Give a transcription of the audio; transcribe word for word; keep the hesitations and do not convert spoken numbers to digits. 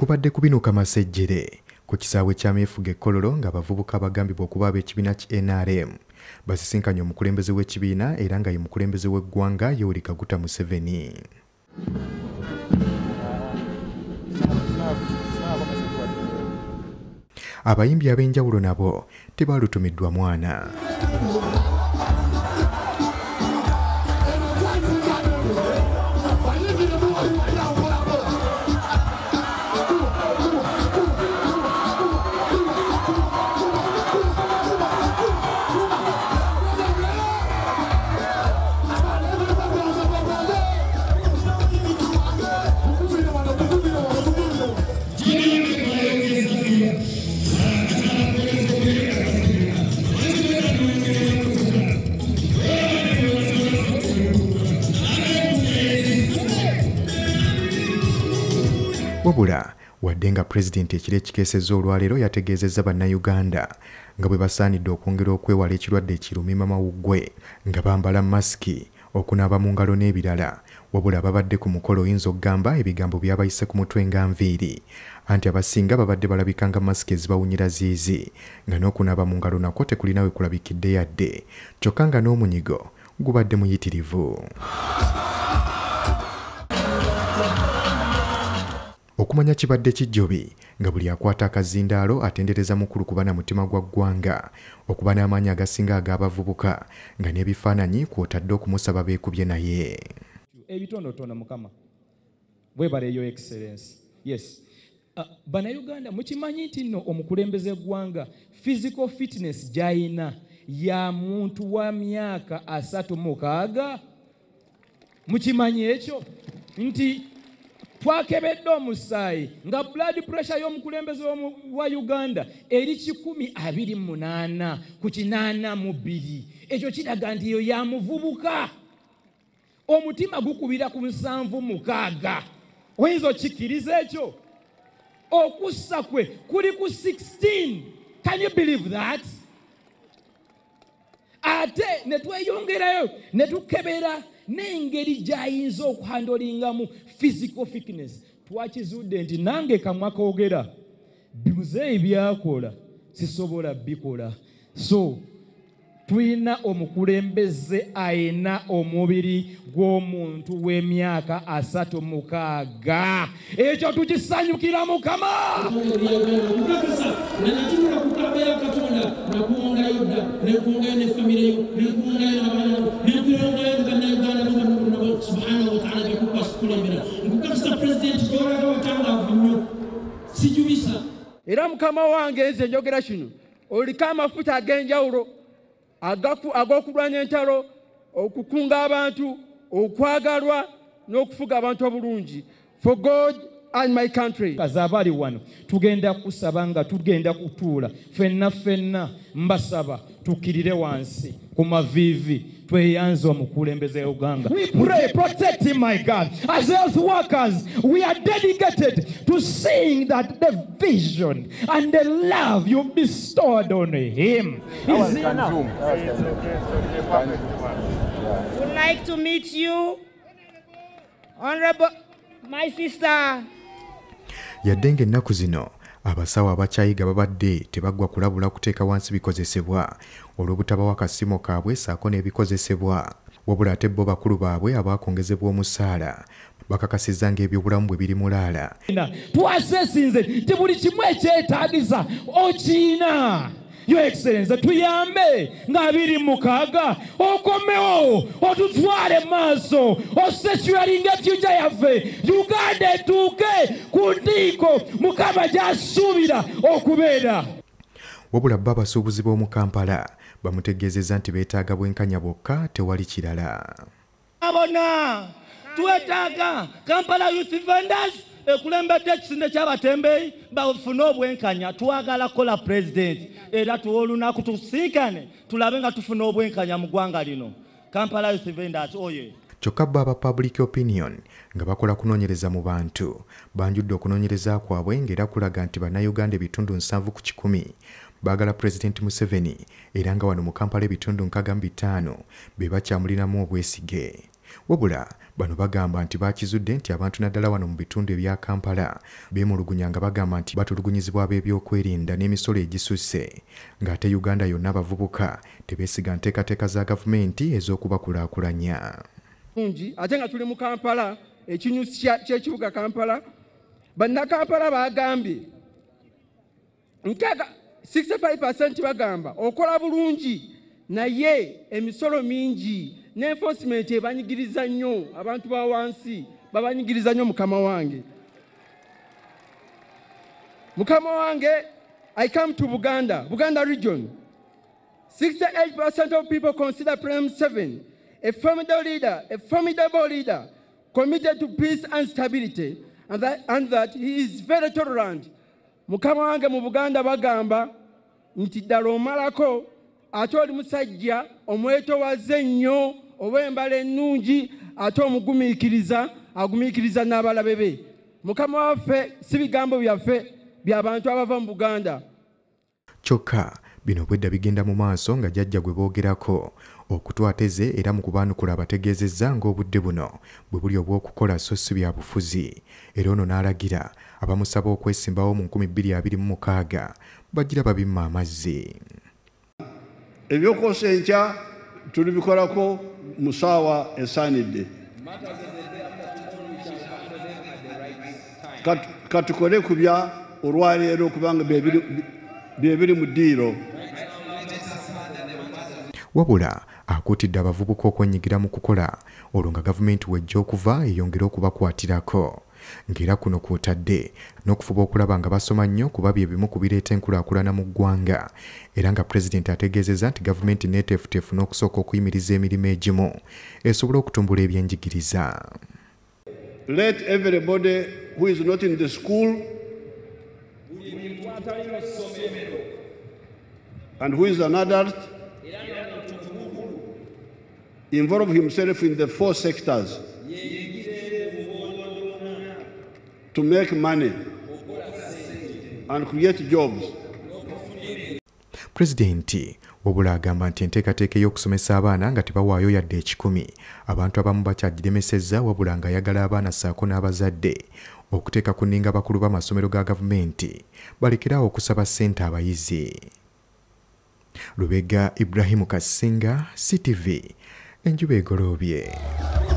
Kubadde kubinuka masejjere ku kisaawe ky'ameefuga e Kololo ng'abavubuka abagambibwa okuba ab'ekibiina ki N R M basisinkanye omukulembeze w'ekibiina era nga ye mukulembeze w'eggwanga Yoweri Kaguta Museveni. Abayimbi ab'enjawulo nabo tebaalutumiddwa mwana. Wabula wadde nga pulezidenti ekiro ekikeesezza olwaleero yategeezezza bannayuganda nga bwe basaanidde okwongera okwewala ekirwadde ekirumima mawuggwe nga bambala masiki, okunaaba mu ngalo n'ebirala. Wabula ababadde ku mukolo oyinza okugamba ebigambo byabayise ku mutwe nga nviiri, anti abasinga babadde balabika nga masiki ezibawunyira ziizi, nga n'okunaaba mu ngalo nakwo tekulina we kulabikidde yadde, kyokka nga n'omunyigo gubadde muyitirivu. Okumanya kibadde kijjobi nga buli akwata akazindaalo atendereza mukulu kuba na mutima gwa ggwanga, okuba n'amaanyi agasinga ag'abavubuka nga n'ebifaananyi kw'otadde okumusaba beekubye naye. Ebitonotono Mukama bwebale yo excellence. Yes. Uh, Bannayuganda mukimanyi nti nno omukulembeze eggwanga physical fitness gy'ayina ya muntu wa myaka asatu mukaaga. Mukimanyi ekyo nti twakebedde omusaayi nga blood pressure y'omukulembeze wa Uganda eri kikumi abiri munaana ku kinaana mu bbiri. Ekyo kiraga nti yo ya muvubuka. Omutima gukubira ku nsanvu mukaaga. Oyinza okikkiriza ekyo? Okussa kwe kuli ku sixteen. Can you believe that? Ate ne tweyongerayo ne tukebera n'engeri gy'ayinza okuhandolingamu physical fitness. Twakizudde nti nange kamwa koogera bimuzeeyi byakola sisobola bikola. So tulina omukulembeze ayina omubiri gw'omuntu w'emyaka asatu mukaaga. Ekyo tukisanyukira Mukama. Era Mukama wange nze njogera kino oliko amafuta ag'enjawulo ag'okulwanya entalo, okukunga abantu, okwagalwa n'okufuga abantu obulungi. For God and my country. Kazabali wano tugenda kusaba nga tugenda kutuula fenna fenna mbasaba tukirire wansi ku mavivi tweyanze omukulembeze Uganda. We pray, protect him, my God. As health workers, we are dedicated to seeing that the vision and the love you bestowed on him is enough. Would like to meet you, Honorable, my sister. Yadde ng'ennaku zino abasawo abakyayiga babadde tebaggwa kulabula kuteeka wansi bikozesebwa olw'obutabawa akasiimo kaabwe ssaako n'ebikozesebwa, wabula ate bo bakulu baabwe abaakongezebwa omusaala bakakasizza ng'ebyobulamu bwe biri mulaala. Twaseesinze nti buli kimu ekyetaagisa okiyina. Your Excellency, tuyambe nga biri mukaaga okomewo otutwale maaso osecuringa future yaffe Uganda etuuke ku ntiiko Mukama gy'asuubira okubeera. Wabula bo abasuubuzi b'omu Kampala bamutegeezezza nti beetaaga bwenkanya bwokka tewali kirala. Abona twetaaga Kampala Youth Vendors ekulembedde ekisinde ky'abatembeeyi bafune obwenkanya. Twagala kola president era tuwa olunaku tusinkane tulabe nga tufuna obwenkanya mu ggwanga lino. Kampala Youth Vendors oye. Kyokka bo aba public opinion nga bakola kunoonyereza mu bantu banjudde okunoonyereza kwabwe ng'era kulaga nti bannayuganda ebitundu nsanvu ku kikumi baagala Pulezidenti Museveni era nga wano mu Kampala ebitundu nkaaga mu bitaano be bakyamulinamu obwesige. wabula bano bagamba nti bakizudde nti abantu naddala wano mu bitundu ebya Kampala beemulugunya nga bagamba nti batulugunyizibwa ab'ebyokwerinda n'emisolo egisusse ng'ate Uganda yonna abavubuka tebeesiga nteekateeka za gavumenti ez'okubakulaakulanya. Ate nga tuli mu Kampala ekinyusi ky'ekibuga Kampala bannakampala bagambye nkaaga sixty-five percent bagamba okola bulungi naye emisolo mingi ne enforcement ebanyigiriza nnyo abantu ba wansi babanyigiriza nnyo mukama wange mukama wange I come to Buganda Buganda region sixty-eight percent of people consider Prem seven a formidable leader a formidable leader committed to peace and stability and that, and that he is very tolerant. Mukama wange mu Buganda bagamba nti ddala omalako ate oli musajja omwetowaze nnyo obw'embala ennungi ate omugumiikiriza agumiikiriza n'abalabe be. Mukama waffe si bigambo byaffe by'abantu abava mu Buganda. Kyokka bino bwedda bigenda mu maaso nga jjajja gwe boogerako okutwateze era mu kubaanukula abategeezezza ng'obudde buno bwe buli obw'okukola so si bya bufuzi era ono n'alagira abamusaba okwesimbawo mu nkumi bbiri abiri mu mukaaga bagira babimma amazzi. Ebyokosa enkya tulibikolako mu ssaawa esaanidde. Katukole ku bya olwaleero kubanga bye biri mu ddiiro. Wabula akuutidde abavubuka okwenyigira mu kukola olwo nga gavumenti wejja okuva eyongera okubakwatirako ng'era kuno kw'otadde n'okufuba okulaba nga basoma nnyo kuba bye bimu ku bireeta enkulaakulana mu ggwanga era nga pulezidenti ategeezezza nti gavumenti neeteefuteefu n'okusooka okuyimiriza emirimu egimu esobola okutumbula ebyenjigiriza. Let everybody who is not in the school and who is an adult involve himself in the four sectors to make money and create jobs. Pulezidenti wabula agamba nti enteekateeka y'okusomesa abaana nga tebawaayo yadde ekikumi abantu abamu bakyagiremesezza wabula ng'ayagala abaana ssaako n'abazadde okuteeka ku nninga bakulu b'amasomero ga gavumenti balekerawo okusaba ssente abayizi. Lubega Ibrahimu Kasinga, C T V, enjuba egoloobye.